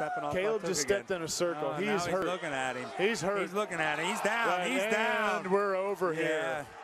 stepping off. Caleb just stepped in a circle. He's hurt. He's looking at him. He's hurt. He's looking at him. He's down. Right, he's down. And we're over here. Yeah.